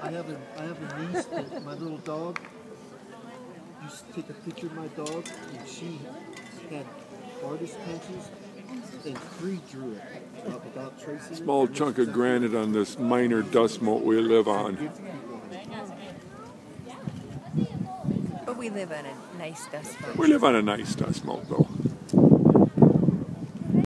I have a niece that my little dog used to take a picture of my dog, and she had artist pencils and drew it without tracing. Small chunk of granite on this minor dust mote we live on. But we live on a nice dust mote. We live on a nice dust mote, though.